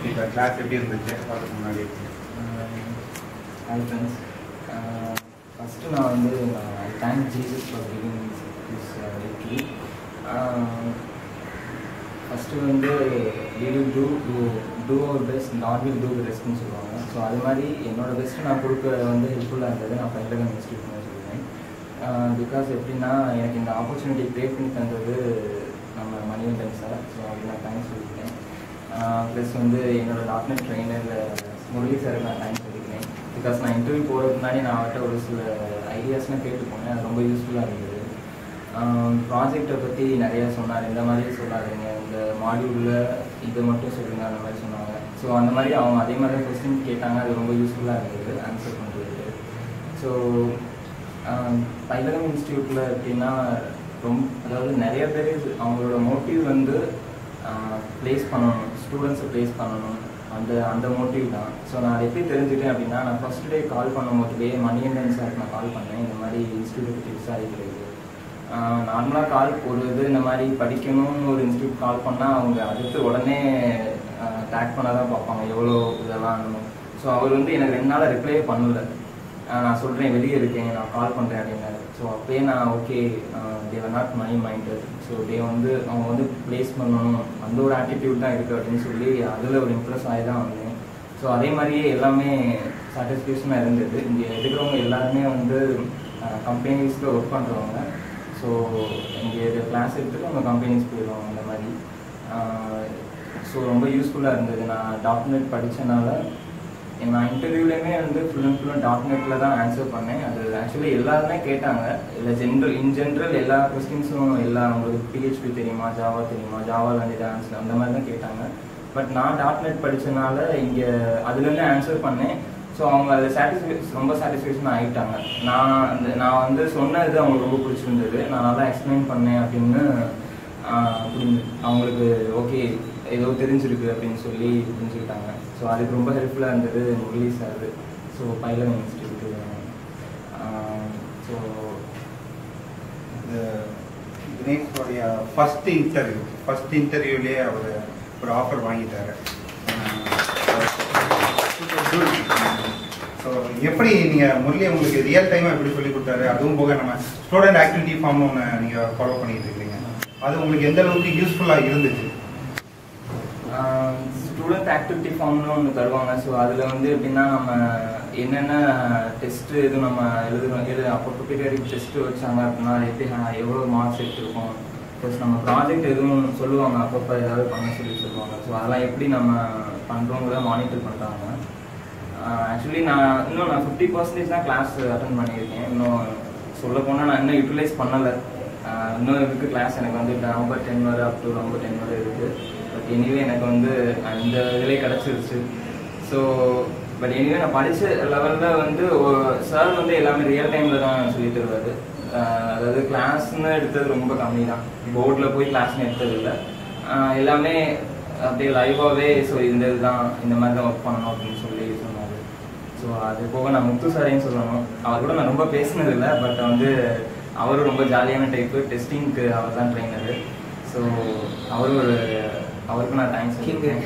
இப்போ கிளாஸ் எப்படி இருந்துச்சு அதுக்கு முன்னாடி? ஹாய் ஃப்ரெண்ட்ஸ், ஃபஸ்ட்டு நான் thank Jesus for giving this weekly. First we will do our best, God will do the restன்னு சொல்லுவாங்க. ஸோ அது மாதிரி என்னோடய பெஸ்ட்டு நான் கொடுக்க ஹெல்ப்ஃபுல்லாக இருந்தது நான் பைலகம் இன்ஸ்டியூட்னு சொல்லுவேன். பிகாஸ் எப்படின்னா எனக்கு இந்த ஆப்பர்ச்சுனிட்டி க்ரியேட் பண்ணி தந்தது நம்ம மணிகண்டன் சார். ஸோ அது நான் தேங்க்ஸ் சொல்லியிருக்கேன். ப்ளஸ் என்னோடய டாக்டர் ட்ரெயினர் முரளி சாருக்கு நான் தேங்க்ஸ் சொல்லியிருக்கேன். பிகாஸ் நான் இன்டர்வியூ போகிறதுக்கு முன்னாடி நான் அவர்கிட்ட ஒரு சில ஐடியாஸ்லாம் கேட்டு போனேன். அது ரொம்ப யூஸ்ஃபுல்லாக இருந்தது. ப்ராஜெக்டை பற்றி நிறையா சொன்னார். இந்த மாதிரி சொல்லாதீங்க, இந்த மாடியூலில் இதை மட்டும் சொல்லுங்கள் அந்த மாதிரி சொன்னாங்க. ஸோ அந்த மாதிரி அவங்க அதே மாதிரி கொஸ்டின் கேட்டாங்க. அது ரொம்ப யூஸ்ஃபுல்லாக இருந்தது ஆன்சர் பண்ணுறது. ஸோ பைலகம் இன்ஸ்டியூட்டில் எப்படின்னா அதாவது நிறைய பேர் அவங்களோட மோட்டிவ் ப்ளேஸ் பண்ணணும், ஸ்டூடெண்ட்ஸை ப்ளேஸ் பண்ணணும், அந்த மோட்டிவ் தான். ஸோ நான் அதை எப்படி தெரிஞ்சுட்டேன் அப்படின்னா, நான் ஃபஸ்ட் டே கால் பண்ணும்போது மணிகண்டன் சாருக்கு நான் கால் பண்ணேன். இந்த மாதிரி இன்ஸ்டியூட் பற்றி விசாரிக்கிறது. நார்மலாக கால் போடுறது இந்த மாதிரி படிக்கணும்னு ஒரு இன்ஸ்டியூட் கால் பண்ணால் அவங்க அடுத்து உடனே டேக் பண்ண தான் பார்ப்பாங்க, எவ்வளோ இதெல்லாம். ஸோ அவர் எனக்கு 2 நாள் ரிப்ளை பண்ணல. நான் சொல்கிறேன் வெளியே இருக்கேன், நான் கால் பண்ணுறேன் அப்படின்னாரு. ஸோ அப்போயே நான் okay, they're not money minded. So அவங்க ப்ளேஸ் பண்ணணும், அந்த ஒரு ஆட்டிடியூட் தான் இருக்குது அப்படின்னு சொல்லி அதில் ஒரு இம்ப்ரெஸ் ஆகி தான் வந்தேன். ஸோ அதே மாதிரியே எல்லாமே சாட்டிஸ்ஃபேக்ஷனாக இருந்தது. இங்கே எடுக்கிறவங்க எல்லாருமே கம்பெனிஸில் ஒர்க் பண்ணுறவங்க. ஸோ இங்கே கிளாஸ் எடுத்துகிட்டு அவங்க கம்பெனிஸ் போயிடுவாங்க அந்த மாதிரி. ஸோ ரொம்ப யூஸ்ஃபுல்லாக இருந்தது. நான் டாக்டர்நெட் படித்தனால நான் இன்டர்வியூலேயுமே ஃபுல் அண்ட் ஃபுல்லாக டாக்டர்நெட்டில் தான் ஆன்சர் பண்ணேன். அது ஆக்சுவலி எல்லாருமே கேட்டாங்க. இல்லை இன் ஜென்ரல் எல்லா கொஸ்டின்ஸும் அவங்களுக்கு PHP தெரியுமா, ஜாவா தெரியுமா, ஜாவாவில் ஆன்சர் அந்த மாதிரி தான் கேட்டாங்க. பட் நான் டாக்டர்நெட் படித்தனால இங்கே அதுலேருந்து ஆன்சர் பண்ணேன். ஸோ அவங்க அது ரொம்ப சாட்டிஸ்ஃபேக்ஷன் ஆகிட்டாங்க. நான் சொன்னது அவங்களுக்கு ரொம்ப பிடிச்சிருந்தது. நான் நல்லா எக்ஸ்பிளைன் பண்ணேன் அப்படின்னு அவங்களுக்கு ஓகே ஏதோ தெரிஞ்சிருக்கு அப்படின்னு சொல்லி புரிஞ்சுக்கிட்டாங்க. ஸோ அதுக்கு ரொம்ப ஹெல்ப்ஃபுல்லாக இருந்தது Murali sir. So Payilagam institute. So தினேஷோடைய ஃபர்ஸ்ட் இன்டர்வியூலேயே அவர் ஒரு ஆஃபர் வாங்கிட்டாரு. ஸோ எப்படி நீங்கள் முரளி உங்களுக்கு ரியல் டைமாக எப்படி சொல்லி கொடுத்தாரு? அதுவும் போக நம்ம ஸ்டூடெண்ட் ஆக்டிவிட்டி ஃபார்ம்னு ஒன்று நீங்கள் ஃபாலோ பண்ணிட்டு இருக்கீங்க. அது உங்களுக்கு எந்த அளவுக்கு யூஸ்ஃபுல்லாக இருந்துச்சு? ஸ்டூடெண்ட் ஆக்டிவிட்டி ஃபார்ம்னு ஒன்று தருவாங்க. ஸோ அதில் எப்படின்னா நம்ம என்னென்ன டெஸ்ட்டு எதுவும் நம்ம எழுதுறோம், அப்போ ப்ரிப்பேரிங் டெஸ்ட்டு வச்சாங்க அப்படின்னா எப்படி எவ்வளோ மார்க்ஸ் எடுத்துருக்கோம். ப்ளஸ் நம்ம ப்ராஜெக்ட் எதுவும் சொல்லுவாங்க, அப்பப்போ ஏதாவது பண்ண சொல்லுவாங்க. ஸோ அதெல்லாம் எப்படி நம்ம பண்ணுறோங்கிறத மானிட்டர் பண்ணுறாங்க. ஆக்சுவலி நான் 50% தான் கிளாஸ் அட்டன் பண்ணியிருக்கேன். இன்னும் சொல்ல போனால் நான் இன்னும் யூட்டிலைஸ் பண்ணலை. இன்னும் இருக்குது கிளாஸ். எனக்கு நவம்பர் 10 வரை அப் டு நவம்பர் 10 வரை இருக்குது. பட் எனிவே எனக்கு இந்த இதிலே கிடச்சிருச்சு. ஸோ பட் எனிவே நான் படித்த லெவலில் சார் எல்லாமே ரியல் டைமில் தான் சொல்லி தருவார். அதாவது கிளாஸ்ன்னு எடுத்தது ரொம்ப கம்மி தான். போர்டில் போய் கிளாஸ்ன்னு எடுத்தது இல்லை. எல்லாமே அப்படியே லைவாகவே ஸோ இந்த மாதிரி தான் ஒர்க் பண்ணணும் அப்படின்னு சொல்லி சொன்னார். ஸோ அது போக நான் முத்து சாரையும் சொல்லணும். அவர் கூட நான் ரொம்ப பேசினதில்லை. பட் அவரும் ரொம்ப ஜாலியான டைப்பு. டெஸ்டிங்க்கு அவர் தான் ட்ரெயினரு. ஸோ அவருக்கு நான் தேங்க்ஸ் சொல்லியிருக்கேன்.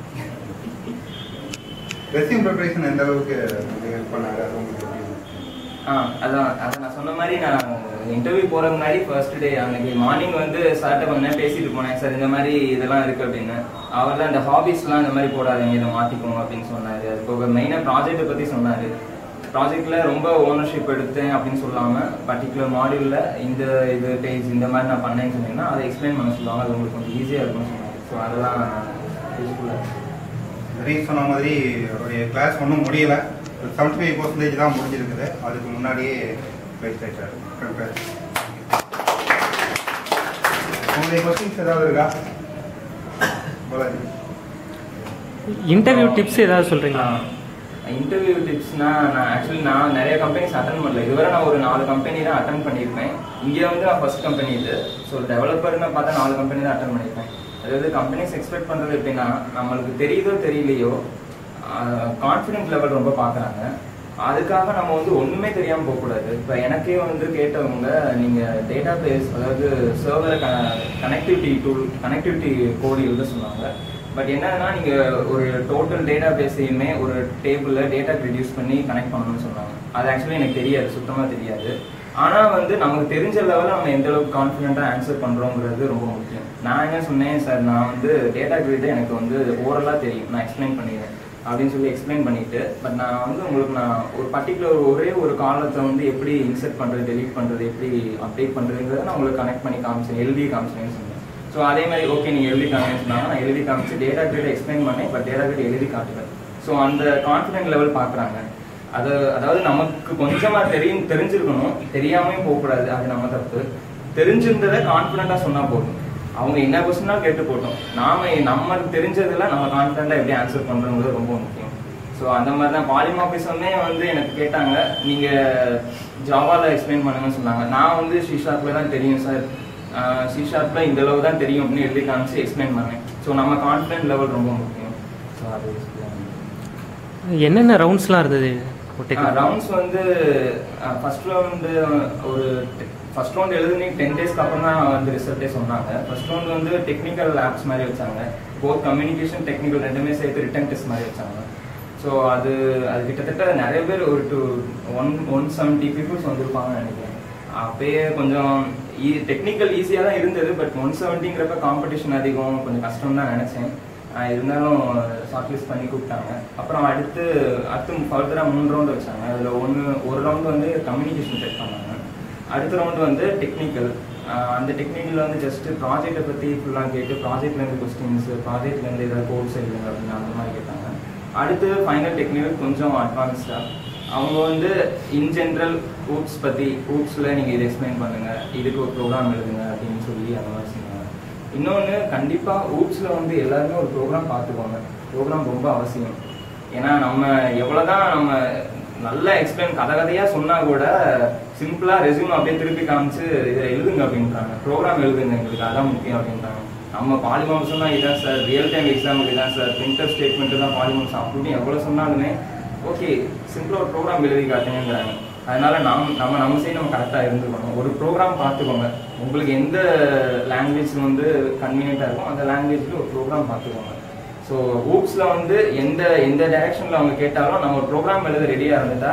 ரெஸ்யூம் ப்ரிப்பரேஷன் எந்த அளவுக்கு ஹெல்ப் பண்ணாரு? அதை நான் சொன்ன மாதிரி நான் இன்டர்வியூ போகிற முன்னாடி ஃபர்ஸ்ட் டே அன்னைக்கு மார்னிங் சார்கிட்ட கொஞ்ச நேரம் பேசிட்டு போனேன். சார் இந்த மாதிரி இதெல்லாம் இருக்குது அப்படின்னு. அவர் தான் இந்த ஹாபிஸ்லாம் இந்த மாதிரி போடாதீங்க, இதை மாற்றிக்கோங்க அப்படின்னு சொன்னார். அது போக மெயினாக ப்ராஜெக்டை பற்றி சொன்னார். ப்ராஜெக்டில் ரொம்ப ஓனர்ஷிப் எடுத்தேன் அப்படின்னு சொல்லாமல் பர்டிகுலர் மாடியூலில் இது பேஜ் இந்த மாதிரி நான் பண்ணேன்னு சொன்னீங்கன்னா அதை எக்ஸ்பிளைன் பண்ண சொல்லுவாங்க. அது உங்களுக்கு கொஞ்சம் ஈஸியாக இருக்கும்னு சொன்னார். ஸோ அதெல்லாம் யூஸ்ஃபுல்லாக இருக்குது. நிறைய சொன்ன மாதிரி அவருடைய கிளாஸ் ஒன்றும் முடியலை. 75% தான் முடிஞ்சிருக்குது. அதுக்கு முன்னாடியே பிளேஸ் ஆயிட்டாரு. உங்களுடைய கொஸ்டின்ஸ் ஏதாவது இருக்கா? இன்டர்வியூ டிப்ஸ் ஏதாவது சொல்கிறீங்களா? இன்டர்வியூ டிப்ஸ்னால் நான் நிறைய கம்பெனிஸ் அட்டன் பண்ணல. இதுவரை நான் ஒரு 4 கம்பெனி தான் அட்டன் பண்ணியிருப்பேன். இங்கே நான் ஃபர்ஸ்ட் கம்பெனி இது. ஸோ டெவலப்பர்னு பார்த்தா 4 கம்பெனி தான் அட்டன் பண்ணியிருப்பேன். அதாவது கம்பெனிஸ் எக்ஸ்பெக்ட் பண்ணுறது எப்படின்னா, நம்மளுக்கு தெரியுதோ தெரியலையோ கான்ஃபிடென்ட் லெவல் ரொம்ப பார்க்குறாங்க. அதுக்காக நம்ம ஒன்றுமே தெரியாமல் போகக்கூடாது. இப்போ எனக்கே கேட்டவங்க, நீங்கள் டேட்டா பேஸ் அதாவது சர்வரை கனெக்டிவிட்டி கோடு எழுத சொன்னாங்க. பட் என்னன்னா நீங்கள் ஒரு டோட்டல் டேட்டா பேஸையுமே ஒரு டேபிளில் டேட்டா ரெடியூஸ் பண்ணி கனெக்ட் பண்ணணும்னு சொன்னாங்க. அது ஆக்சுவலி எனக்கு தெரியாது, சுத்தமாக தெரியாது. ஆனால் வந்து நமக்கு தெரிஞ்ச லெவலில் நம்ம எந்த அளவுக்கு கான்ஃபிடென்ட்டாக ஆன்சர் பண்ணுறோங்கிறது ரொம்ப முக்கியம். நான் என்ன சொன்னேன், சார் நான் வந்து டேட்டா கிரிட் எனக்கு வந்து ஓரலாக தெரியும், நான் எக்ஸ்பிளைன் பண்ணிடுறேன் அப்படின்னு சொல்லி எக்ஸ்பிளைன் பண்ணிட்டு, பட் நான் வந்து உங்களுக்கு நான் ஒரு பர்டிகுலர் ஒரே ஒரு காலத்தை வந்து எப்படி இன்சர்ட் பண்ணுறது, டெலீட் பண்ணுறது, எப்படி அப்டேட் பண்ணுறதுங்கிறத நான் உங்களுக்கு கனெக்ட் பண்ணி காமிச்சேன், எழுதி காமிச்சேன்னு சொன்னேன். ஸோ அதே மாதிரி ஓகே நீங்கள் எழுதி காமிச்சு சொன்னாங்க, நான் எழுதி காமிச்சு டேட்டா கிரிட் எக்ஸ்பிளைன் பண்ணேன், பட் டேட்டா கிரிட் எழுதி காட்டுறேன். ஸோ அந்த கான்ஃபிடென்ட் லெவல் பார்க்குறாங்க. அதாவது நமக்கு கொஞ்சமாக தெரிஞ்சிருக்கணும், தெரியாமையும் போகக்கூடாது, அது நம்ம தப்பு. தெரிஞ்சிருந்ததை கான்ஃபிடென்ட்டாக சொன்னால் போதும், அவங்க என்ன கொஸ்டினாலும் கேட்டு போட்டோம். நமக்கு தெரிஞ்சதில் நம்ம கான்ஃபிடென்ட்டாக எப்படி ஆன்சர் பண்ணுறோங்கிறது ரொம்ப முக்கியம். ஸோ அந்த மாதிரி தான் பாலிமார்பிசமே வந்து எனக்கு கேட்டாங்க, நீங்கள் ஜாவாவில் எக்ஸ்பிளைன் பண்ணுங்கன்னு சொன்னாங்க. நான் வந்து C#ல தான் தெரியும் சார், C# இந்த அளவு தான் தெரியும் அப்படின்னு எழுதி காமிச்சு எக்ஸ்பிளைன் பண்ணேன். ஸோ நம்ம கான்ஃபிடென்ட் லெவல் ரொம்ப முக்கியம். ஸோ அது என்னென்ன ரவுண்ட்ஸ்லாம் இருந்தது? ரவுண்ட்ஸ் வந்து ஃபர்ஸ்ட் ரவுண்ட் எழுதுனே 10 டேஸ்க்கு அப்புறம் தான் வந்து ரிசல்ட்டே சொன்னாங்க. ஃபர்ஸ்ட் ரவுண்ட் வந்து டெக்னிக்கல் ஆப்ஸ் மாதிரி வச்சாங்க, போத் கம்யூனிகேஷன் டெக்னிக்கல் ரெண்டுமே சேர்த்து ரிட்டன் டெஸ்ட் மாதிரி வச்சாங்க. ஸோ அது கிட்டத்தட்ட நிறைய பேர் ஒரு 170 பீப்புள்ஸ் வந்திருப்பாங்கன்னு நினைக்கிறேன். அப்பயே கொஞ்சம் டெக்னிக்கல் ஈஸியாக தான் இருந்தது, பட் 170ங்கிறப்ப காம்படிஷன் அதிகம், கொஞ்சம் கஷ்டம் தான் நினச்சேன். இருந்தாலும் ஷார்ட் லிஸ்ட் பண்ணி கூப்பிட்டாங்க. அப்புறம் அடுத்து ஃபர்தராக 3 ரவுண்டு வச்சாங்க. அதில் ஒரு ரவுண்டு வந்து கம்யூனிகேஷன் செக் பண்ணாங்க, அடுத்த ரவுண்டு வந்து டெக்னிக்கல். அந்த டெக்னிக்கலில் வந்து ஜஸ்ட்டு ப்ராஜெக்டை பற்றி ஃபுல்லாக கேட்டு, ப்ராஜெக்ட்லேருந்து கொஸ்டின்ஸு, ப்ராஜெக்ட்லேருந்து ஏதாவது கோர்ஸ் எழுதுங்க அப்படின்னு அந்த மாதிரி கேட்டாங்க. அடுத்து ஃபைனல் டெக்னிக்கல் கொஞ்சம் அட்வான்ஸ்டாக அவங்க வந்து இன் ஜென்ரல் ஊப்ஸ் பற்றி, ஊப்ஸில் நீங்கள் இதை எக்ஸ்பிளைன் பண்ணுங்கள், இதுக்கு ஒரு ப்ரோக்ராம் எழுதுங்க அப்படின்னு சொல்லி அந்த மாதிரி சொன்னாங்க. இன்னொன்று கண்டிப்பாக ஊப்ஸில் வந்து எல்லாருமே ஒரு ப்ரோக்ராம் பார்த்துக்கோங்க, ப்ரோக்ராம் ரொம்ப அவசியம். ஏன்னா நம்ம எவ்வளோதான் நம்ம நல்லா எக்ஸ்பிளைன் கதையாக சொன்னால் கூட சிம்பிளாக ரெஸ்யூம் அப்படியே திருப்பி காமிச்சு இதை எழுதுங்க அப்படின்றாங்க, ப்ரோக்ராம் எழுதுங்க எங்களுக்கு அதான் முக்கியம் அப்படின்றாங்க. நம்ம பாலிமார்ஸ் சொன்னால் இதான் சார், ரியல் டைம் எக்ஸாமுக்கு இதான் சார், பிரிண்டர் ஸ்டேட்மெண்ட்டு தான் பாலிமார்ஸ் அப்படின்னு எவ்வளோ சொன்னாலுமே ஓகே சிம்பிளாக ஒரு ப்ரோக்ராம் எழுதி காட்டுங்கிறாங்க. அதனால நம்ம சைடு நம்ம கரெக்டாக இருந்துக்கணும். ஒரு ப்ரோக்ராம் பார்த்துக்கோங்க, உங்களுக்கு எந்த லாங்குவேஜ் வந்து கன்வீனியண்ட்டாக இருக்கும் அந்த லாங்குவேஜில் ஒரு ப்ரோக்ராம் பார்த்துக்கோங்க. ஸோ ஊப்ஸில் வந்து எந்த டைரக்ஷனில் அவங்க கேட்டாலும் நம்ம ஒரு ப்ரோக்ராம் எழுத ரெடியாக இருந்துட்டா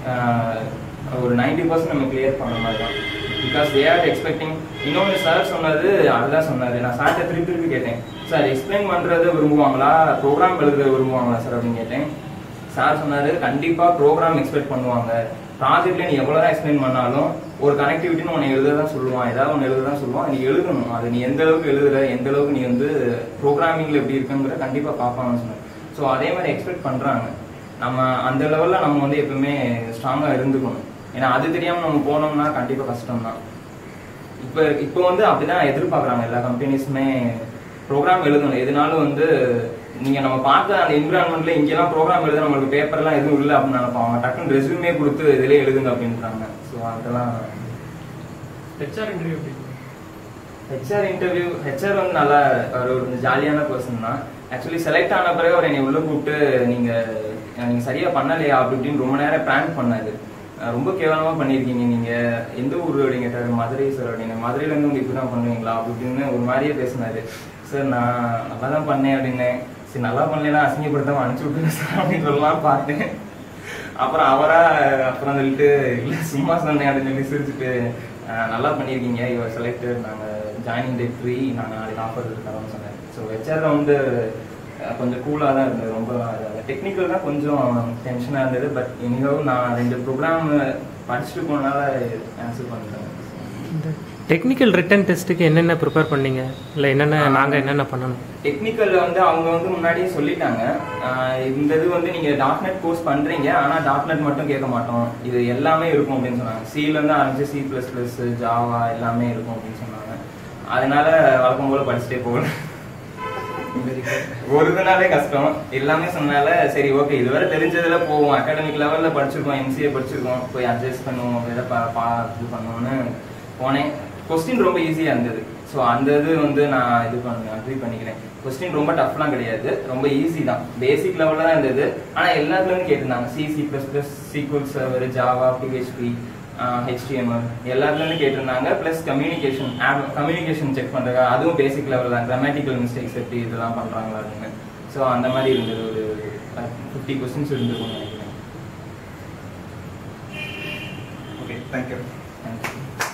ஒரு 90% நம்ம கிளியர் பண்ண மாதிரி தான். Because they are expecting. இன்னொன்று சார் சொன்னது அதுதான் சொன்னார், நான் சார்ட்ட திருப்பி கேட்டேன், சார் எக்ஸ்பிளைன் பண்ணுறது விரும்புவாங்களா ப்ரோக்ராம் எழுத விரும்புவாங்களா சார் அப்படின்னு கேட்டேன். சார் சொன்னார் கண்டிப்பாக ப்ரோக்ராம் எக்ஸ்பெக்ட் பண்ணுவாங்க, ப்ராஜெக்ட்ல நீ எவ்வளோ தான் எக்ஸ்பிளைன் பண்ணாலும் ஒரு கனெக்டிவிட்டின்னு உன்னை எழுத தான் சொல்லுவான், ஏதாவது ஒன்று எழுத தான் சொல்லுவான், நீ எழுதணும். அது நீ எந்த அளவுக்கு எழுதுற, எந்த அளவுக்கு நீ வந்து ப்ரோக்ராமிங்கில் எப்படி இருக்குங்கிற கண்டிப்பாக பார்ப்பாங்கன்னு சொன்னேன். ஸோ அதே மாதிரி எக்ஸ்பெக்ட் பண்ணுறாங்க. நம்ம அந்த லெவலில் நம்ம வந்து எப்பவுமே ஸ்ட்ராங்காக இருந்துக்கணும். ஏன்னா அது தெரியாமல் நம்ம போனோம்னா கண்டிப்பாக கஷ்டம் தான். இப்போ வந்து அப்படிதான் எதிர்பார்க்குறாங்க எல்லா கம்பெனிஸுமே, ப்ரோக்ராம் எழுதணும். எதுனாலும் வந்து நீங்கள் நம்ம பார்த்த அந்த என்விரான்மெண்ட்ல இங்கெல்லாம் ப்ரோக்ராம் எழுத நம்மளுக்கு பேப்பர்லாம் எதுவும் இல்லை அப்படின்னு நினைப்பாங்க, டக்குன்னு ரெஸ்யூமே கொடுத்து இதிலே எழுதுங்க அப்படின்றாங்க. ஸோ அதெல்லாம் ஹெச்ஆர் வந்து நல்லா ஒரு ஜாலியான பர்சன் தான். ஆக்சுவலி செலக்ட் ஆன பிறகு அவர் என்னை உள்ள கூப்பிட்டு நீங்கள் சரியாக பண்ணலையா அப்படி இப்படின்னு ரொம்ப நேரம் பிளான் பண்ணாரு. ரொம்ப கேவலமாக பண்ணியிருக்கீங்க, நீங்கள் எந்த ஊர் அப்படிங்க சார், மதுரை சார் அப்படிங்க, மதுரையிலேருந்து உங்களுக்கு இப்படி தான் பண்ணுவீங்களா அப்படி இப்படின்னு ஒரு மாதிரியே பேசினாரு. சார் நான் நல்லா தான் பண்ணேன் அப்படின்னேன். சரி நல்லா பண்ணலாம் அசிங்கப்படுத்தாமல் அனுப்பிச்சி விட்டுருங்க சார் அப்படின்னு சொல்லலாம் பார்த்தேன். அப்புறம் சொல்லிட்டு இல்லை சும்மா சொன்னேன் அப்படின்னு சொல்லி சிரிச்சுட்டு நல்லா பண்ணியிருக்கீங்க, இவர் செலக்டட், நாங்கள் ஜாயினிங் டேட் 3 நாங்கள் நாளைக்கு ஆஃபர் இருக்கிறோம்னு சொன்னேன். ஸோ ஹெச்ஆர் வந்து கொஞ்சம் கூலாக தான் இருந்தது, ரொம்ப டெக்னிக்கல் தான் கொஞ்சம் டென்ஷனாக இருந்தது. பட் இனியும் நான் 2 ப்ரோக்ராம் படிச்சுட்டு போனதால ஆன்சர் பண்ணுறேன். டெக்னிக்கல் ரிட்டன் டெஸ்ட்டுக்கு என்னென்ன ப்ரிப்பேர் பண்ணீங்க, இல்லை நாங்கள் என்னென்ன பண்ணணும்? டெக்னிக்கலில் வந்து அவங்க வந்து முன்னாடியே சொல்லிட்டாங்க, இந்த இது வந்து நீங்கள் .NET கோர்ஸ் பண்ணுறீங்க, ஆனால் .NET மட்டும் கேட்க மாட்டோம், இது எல்லாமே இருக்கும் அப்படின்னு சொன்னாங்க. C-லேருந்து ஆரம்பிச்சு C++, ஜாவா எல்லாமே இருக்கும் அப்படின்னு சொன்னாங்க. அதனால வழக்கம் போல் படிச்சுட்டே போகல, ஒரு நாளே கஷ்டம் எல்லாமே சொன்னால சரி ஓகே இதுவரை தெரிஞ்சதுல போவோம், அகாடமிக் லெவலில் படிச்சிருக்கோம், MCA படிச்சிருக்கோம், போய் அட்ஜஸ்ட் பண்ணுவோம், இதை இது பண்ணுவோம்னு போனேன். கொஸ்டின் ரொம்ப ஈஸியாக இருந்தது. ஸோ அந்த இது வந்து நான் அக்ரி பண்ணிக்கிறேன். கொஸ்டின் ரொம்ப டஃப்லாம் கிடையாது, ரொம்ப ஈஸி தான், பேசிக் லெவலில் தான் இருந்தது. ஆனால் எல்லாத்துலேருந்து கேட்டிருந்தாங்க C++, SQL Server, Java, PHP, HTML எல்லாத்துலேருந்து கேட்டிருந்தாங்க. ப்ளஸ் கம்யூனிகேஷன் செக் பண்ணுறாங்க, அதுவும் பேசிக் லெவல் தான். கிராமட்டிக்கல் மிஸ்டேக்ஸ் எப்படி இதெல்லாம் பண்ணுறாங்களா அப்படின்னு. ஸோ அந்த மாதிரி இருந்தது. ஒரு 50 கொஸ்டின்ஸ் இருந்துருக்கும்னு நினைக்கிறேன். Okay, thank you. தேங்க்யூ.